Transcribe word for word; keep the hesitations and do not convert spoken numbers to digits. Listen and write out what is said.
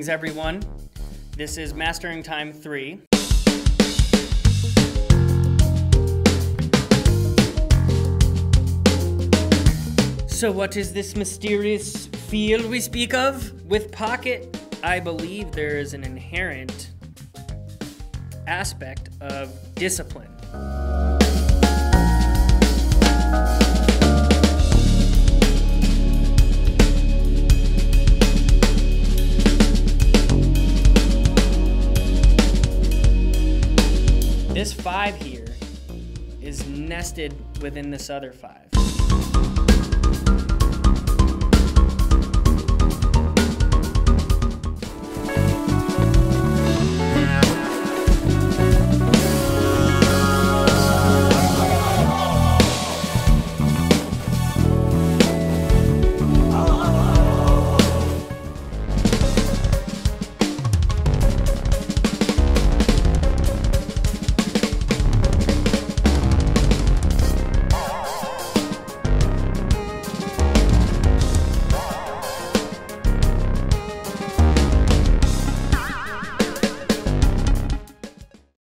Greetings, everyone. This is Mastering Time three. So what is this mysterious field we speak of? With Pocket, I believe there is an inherent aspect of discipline. This five here is nested within this other five.